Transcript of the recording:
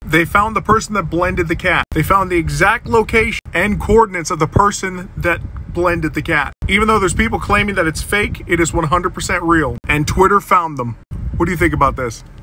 They found the person that blended the cat. They found the exact location and coordinates of the person that blended the cat. Even though there's people claiming that it's fake, it is 100% real. And Twitter found them. What do you think about this?